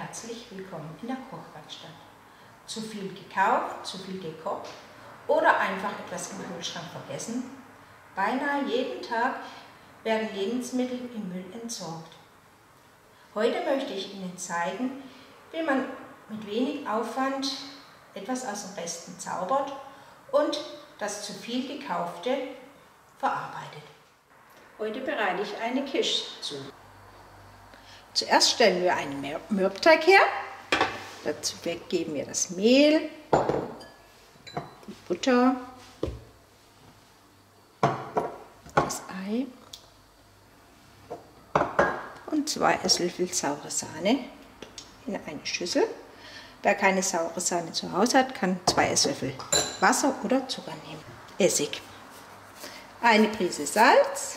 herzlich willkommen in der Kochwerkstatt. Zu viel gekauft, zu viel gekocht oder einfach etwas im Kühlschrank vergessen? Beinahe jeden Tag werden Lebensmittel im Müll entsorgt. Heute möchte ich Ihnen zeigen, wie man mit wenig Aufwand etwas aus den Resten zaubert und das zu viel gekaufte verarbeitet. Heute bereite ich eine Quiche zu. Zuerst stellen wir einen Mürbteig her. Dazu geben wir das Mehl, die Butter, das Ei und 2 Esslöffel saure Sahne in eine Schüssel. Wer keine saure Sahne zu Hause hat, kann 2 Esslöffel Wasser oder Zucker nehmen. Essig, eine Prise Salz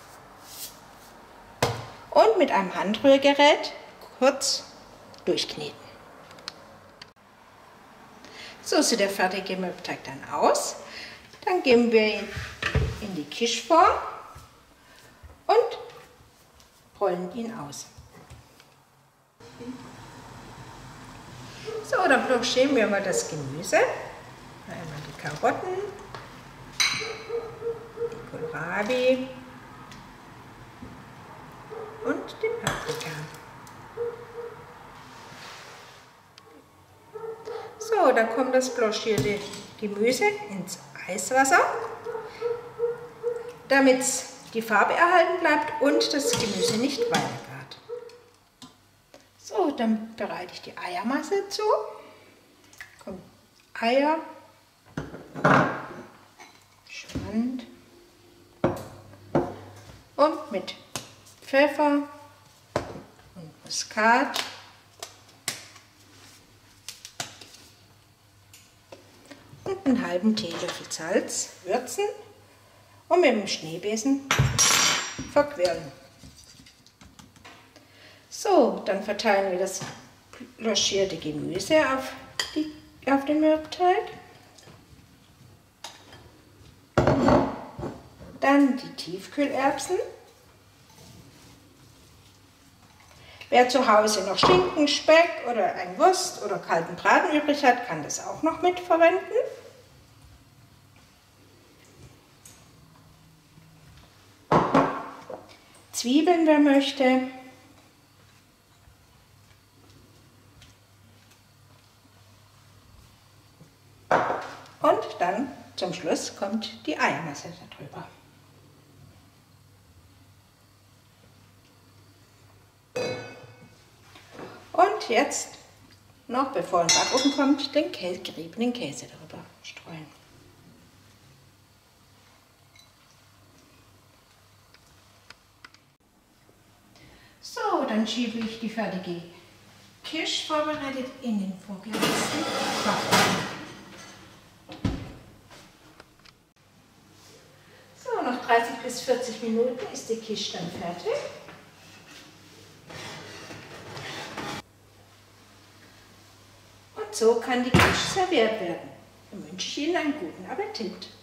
und mit einem Handrührgerät kurz durchkneten. So sieht der fertige Mürbteig dann aus. Dann geben wir ihn in die Quicheform und rollen ihn aus. So, dann blanchieren wir mal das Gemüse. Einmal die Karotten, die Kohlrabi und die Paprika. So, dann kommt das blanchierte Gemüse ins Eiswasser, damit die Farbe erhalten bleibt und das Gemüse nicht weitergart. So, dann bereite ich die Eiermasse zu. Kommt Eier, Schmand und mit Pfeffer und Muskat und einen halben Teelöffel Salz würzen und mit dem Schneebesen verquirlen. So, dann verteilen wir das blanchierte Gemüse auf den Mürbteig. Dann die Tiefkühlerbsen. Wer zu Hause noch Schinken, Speck oder ein Wurst oder kalten Braten übrig hat, kann das auch noch mitverwenden. Zwiebeln, wer möchte. Und dann zum Schluss kommt die Eiermasse darüber. Und jetzt, noch bevor ein Backofen kommt, den geriebenen Käse darüber streuen. So, dann schiebe ich die fertige Quiche vorbereitet in den vorgeheizten Backofen. So, nach 30 bis 40 Minuten ist die Quiche dann fertig. Und so kann die Quiche serviert werden. Dann wünsche ich Ihnen einen guten Appetit.